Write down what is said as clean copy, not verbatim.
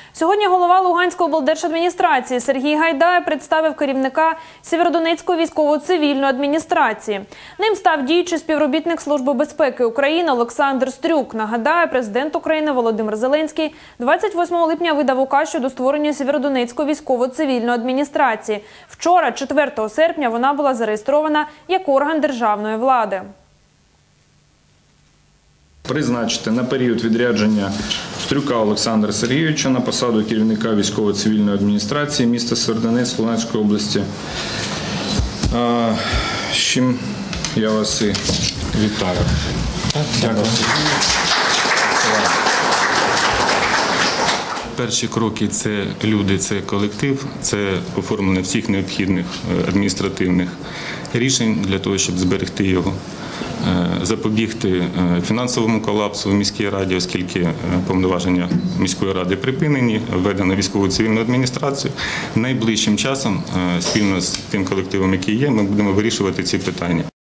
Сьогодні голова Луганської облдержадміністрації Сергій Гайдай представив керівника Сєвєродонецької військово-цивільної адміністрації. Ним став діючий співробітник Служби безпеки України Олександр Стрюк. Нагадаю, президент України Володимир Зеленський 28 липня видав указ щодо створення Сєвєродонецької військово-цивільної адміністрації. Вчора, 4 серпня, вона була зареєстрована як орган державної влади. Призначити на період відрядження Стрюка Олександра Сергійовича на посаду керівника військово-цивільної адміністрації міста Сєвєродонецьк Луганської області. З чим я вас і вітаю. Дякую. Перші кроки – це люди, це колектив, це оформлення всіх необхідних адміністративних рішень для того, щоб зберегти його, запобігти фінансовому колапсу в міській раді, оскільки повноваження міської ради припинені, введено військово-цивільну адміністрацію. Найближчим часом, спільно з тим колективом, який є, ми будемо вирішувати ці питання.